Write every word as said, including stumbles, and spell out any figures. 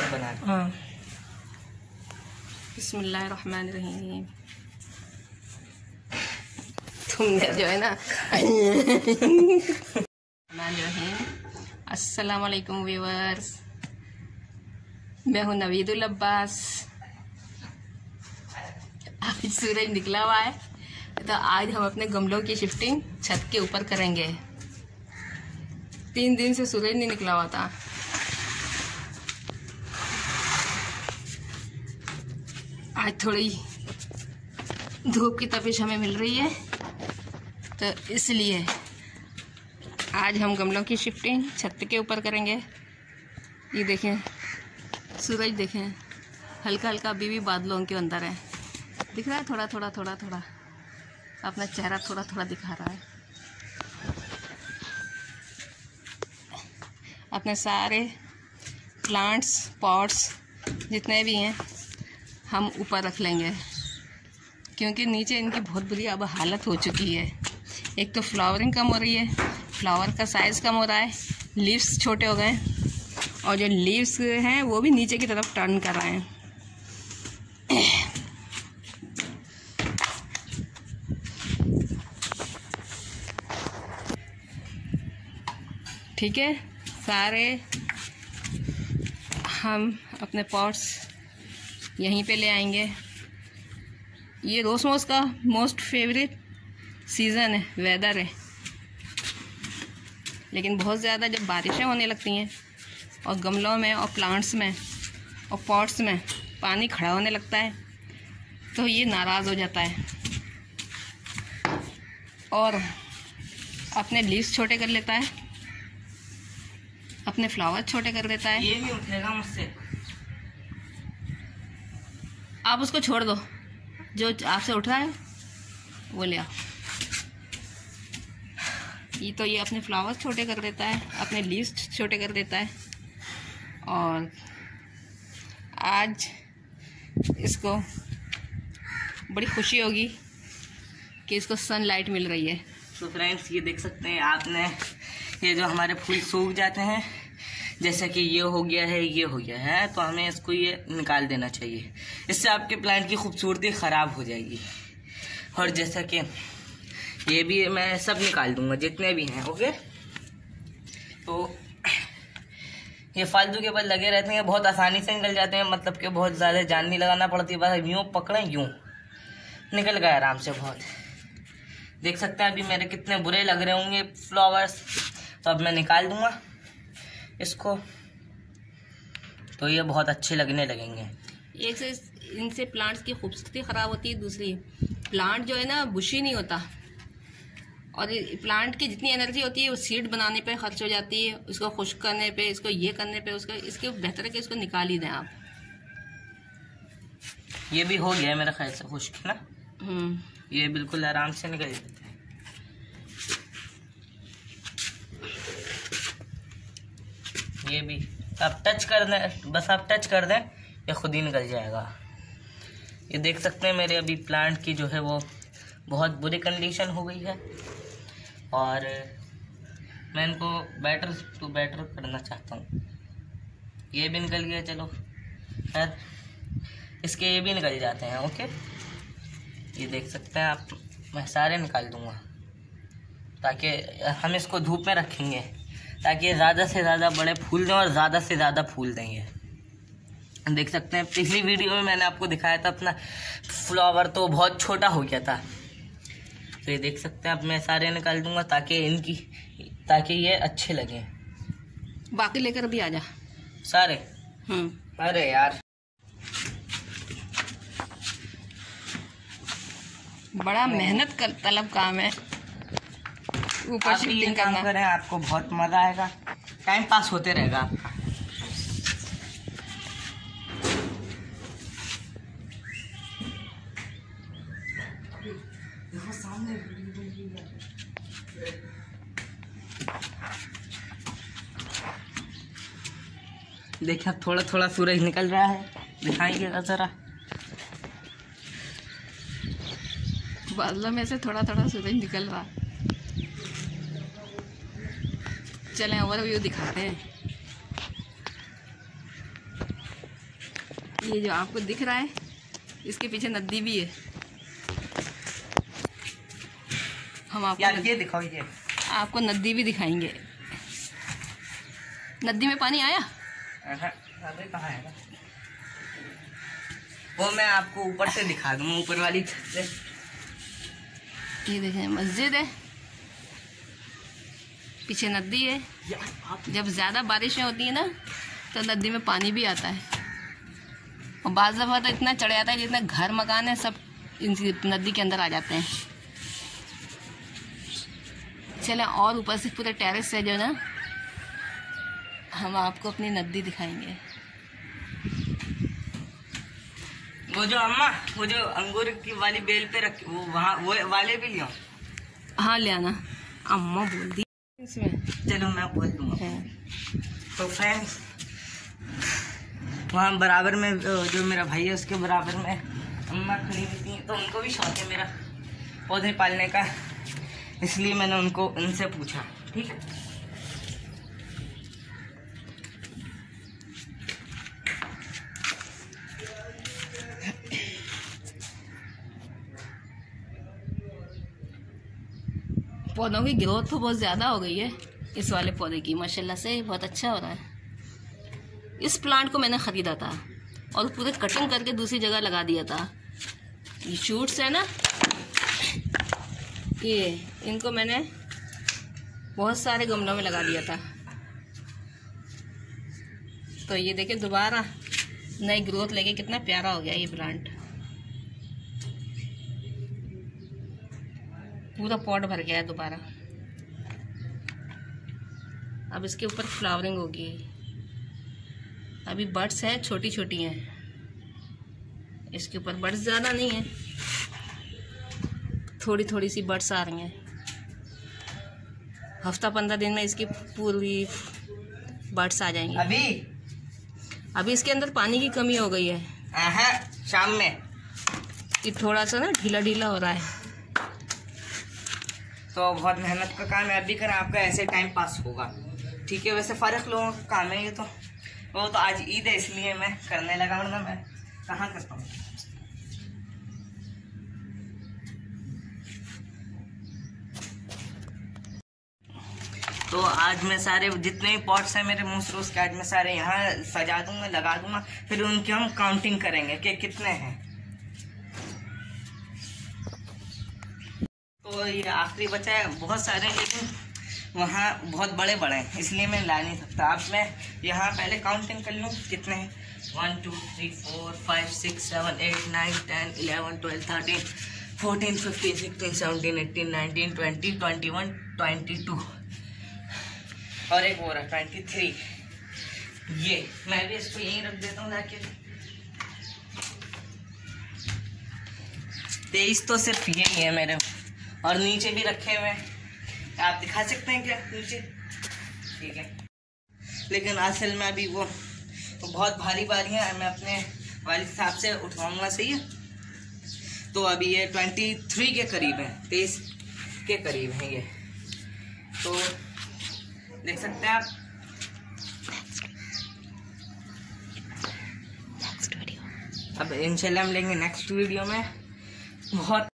बना। हाँ, बिस्मिल्लाहिर्रहमानिर्रहीम। तुमने जो है ना अस्सलाम वालेकुम व्यूअर्स, मैं हूँ नवीदुल अब्बास। आज सूरज निकला हुआ है तो आज हम अपने गमलों की शिफ्टिंग छत के ऊपर करेंगे। तीन दिन से सूरज नहीं निकला हुआ था। आज थोड़ी धूप की तपिश हमें मिल रही है तो इसलिए आज हम गमलों की शिफ्टिंग छत के ऊपर करेंगे। ये देखें, सूरज देखें, हल्का हल्का अभी भी बादलों के अंदर है। दिख रहा है थोड़ा थोड़ा थोड़ा थोड़ा, अपना चेहरा थोड़ा थोड़ा दिखा रहा है। अपने सारे प्लांट्स पॉट्स जितने भी हैं हम ऊपर रख लेंगे, क्योंकि नीचे इनकी बहुत बुरी अब हालत हो चुकी है। एक तो फ्लावरिंग कम हो रही है, फ्लावर का साइज़ कम हो रहा है, लीव्स छोटे हो गए और जो लीव्स हैं वो भी नीचे की तरफ टर्न कर रहे हैं। ठीक है, सारे हम अपने पॉट्स यहीं पे ले आएंगे। ये रोसमोस का मोस्ट फेवरेट सीज़न है, वेदर है, लेकिन बहुत ज़्यादा जब बारिशें होने लगती हैं और गमलों में और प्लांट्स में और पॉट्स में पानी खड़ा होने लगता है तो ये नाराज़ हो जाता है और अपने लीव्स छोटे कर लेता है, अपने फ्लावर छोटे कर देता है। ये नहीं उठेगा मुझसे, आप उसको छोड़ दो, जो आपसे उठ रहा है वो ले आओ। ये तो ये अपने फ्लावर्स छोटे कर देता है, अपने लीव्स छोटे कर देता है और आज इसको बड़ी खुशी होगी कि इसको सनलाइट मिल रही है। तो फ्रेंड्स ये देख सकते हैं आपने, ये जो हमारे फूल सूख जाते हैं, जैसे कि ये हो गया है, ये हो गया है, तो हमें इसको ये निकाल देना चाहिए। इससे आपके प्लांट की खूबसूरती ख़राब हो जाएगी। और जैसा कि ये भी मैं सब निकाल दूंगा जितने भी हैं। ओके, तो ये फालतू के ऊपर लगे रहते हैं, बहुत आसानी से निकल जाते हैं, मतलब कि बहुत ज़्यादा जान नहीं लगाना पड़ती, बस यूँ पकड़ें यूँ निकल गए आराम से। बहुत देख सकते हैं अभी मेरे कितने बुरे लग रहे होंगे फ्लावर्स, तो अब मैं निकाल दूंगा इसको, तो ये बहुत अच्छे लगने लगेंगे। एक से इनसे प्लांट्स की खूबसूरती ख़राब होती है, दूसरी प्लांट जो है ना बुशी नहीं होता और प्लांट की जितनी एनर्जी होती है वो सीड बनाने पे खर्च हो जाती है, उसको खुश्क करने पे, इसको ये करने पे, उसका इसके बेहतर है कि इसको निकाल ही दें आप। ये भी हो गया है मेरे ख्याल से खुश्क ना। हम्म, ये बिल्कुल आराम से निकल जाते हैं। ये भी आप टच कर दें, बस आप टच कर दें, ये खुद ही निकल जाएगा। ये देख सकते हैं मेरे अभी प्लांट की जो है वो बहुत बुरी कंडीशन हो गई है और मैं इनको बेटर टू बेटर करना चाहता हूँ। ये भी निकल गया, चलो खैर इसके ये भी निकल जाते हैं। ओके, ये देख सकते हैं आप, मैं सारे निकाल दूँगा ताकि हम इसको धूप में रखेंगे ताकि ज़्यादा से ज़्यादा बड़े फूल दें और ज़्यादा से ज़्यादा फूल देंगे। देख सकते हैं पिछली वीडियो में मैंने आपको दिखाया था अपना फ्लावर तो बहुत छोटा हो गया था, तो ये देख सकते हैं अब मैं सारे निकाल दूंगा ताकि इनकी ताकि ये अच्छे लगें। बाकी लेकर भी आ जा सारे। हम्म, अरे यार बड़ा मेहनत कर तलब काम है ऊपर आप ये शिफ्टिंग काम करना। करें, आपको बहुत मजा आएगा, टाइम पास होते रहेगा आपका। देखो सामने देखिए थोड़ा थोड़ा सूरज निकल रहा है, दिखाएंगे जरा। बादलों में से थोड़ा थोड़ा सूरज निकल रहा। चलें ओवरव्यू दिखाते हैं। ये जो आपको दिख रहा है इसके पीछे नदी भी है। हम आपको यार ये दिखाओ, ये आपको नदी भी दिखाएंगे। नदी में पानी आया? अरे कहाँ है? वो मैं आपको ऊपर से दिखा दूँ, ऊपर वाली छत से। ये देखें मस्जिद है, पीछे नदी है। जब ज़्यादा बारिशें होती है ना तो नदी में पानी भी आता है, और बाज़ दफ़ा तो इतना चढ़ जाता है जितने घर मकान है सब नदी के अंदर आ जाते हैं। चले और ऊपर से पूरे टेरेस से जो ना हम आपको अपनी नदी दिखाएंगे। वो जो अम्मा, वो जो अंगूर की वाली बेल पे रखी, वो वहाँ वो वाले भी लियो। हाँ ले आना, अम्मा बोल दी इसमें। चलो मैं बोल दूँगा। तो फ्रेंड्स, वहाँ बराबर में जो मेरा भाई है उसके बराबर में अम्मा खड़ी होती हैं, तो उनको भी शौक है मेरा पौधे पालने का, इसलिए मैंने उनको उनसे पूछा। ठीक है, पौधों की ग्रोथ तो बहुत ज़्यादा हो गई है इस वाले पौधे की, माशाल्लाह से बहुत अच्छा हो रहा है। इस प्लांट को मैंने ख़रीदा था और पूरे कटिंग करके दूसरी जगह लगा दिया था। ये शूट्स है ना, ये इनको मैंने बहुत सारे गमलों में लगा दिया था। तो ये देखिए दोबारा नई ग्रोथ लेके कितना प्यारा हो गया ये प्लांट। पूरा पॉट भर गया है दोबारा। अब इसके ऊपर फ्लावरिंग होगी। अभी बड्स हैं, छोटी छोटी हैं, इसके ऊपर बड्स ज़्यादा नहीं है, थोड़ी थोड़ी सी बड्स आ रही हैं। हफ्ता पंद्रह दिन में इसकी पूरी बड्स आ जाएंगी। अभी अभी इसके अंदर पानी की कमी हो गई है। हाँ, शाम में ये थोड़ा सा ना ढीला ढीला हो रहा है, तो बहुत मेहनत का काम है। अभी कर आपका ऐसे टाइम पास होगा। ठीक है, वैसे फारिग लोगों का काम है ये। तो वो तो आज ईद है इसलिए मैं करने लगा, वरना मैं कहाँ करता हूँ। तो आज मैं सारे जितने भी पॉट्स हैं मेरे मूसरोस के, आज मैं सारे यहाँ सजा दूंगा, लगा दूंगा, फिर उनकी हम काउंटिंग करेंगे कि कितने हैं। तो ये आखिरी बचा है, बहुत सारे हैं लेकिन वहाँ बहुत बड़े बड़े हैं इसलिए मैं ला नहीं सकता। अब मैं यहाँ पहले काउंटिंग कर लूँ कितने हैं। One two three four five six seven eight nine ten eleven twelve thirteen fourteen fifteen sixteen seventeen eighteen nineteen twenty twenty one twenty two और एक और ट्वेंटी थ्री। ये मैं भी इसको यहीं रख देता हूँ जाके। तेईस तो सिर्फ यही है मेरे, और नीचे भी रखे हुए हैं, आप दिखा सकते हैं क्या नीचे? ठीक है, लेकिन असल में अभी वो तो बहुत भारी भारी है, मैं अपने वाले हिसाब से उठवाऊंगा। सही है, तो अभी ये ट्वेंटी थ्री के करीब है, तेईस के करीब है ये, तो देख सकते हैं आप। अब इंशाल्लाह हम लेंगे नेक्स्ट वीडियो में बहुत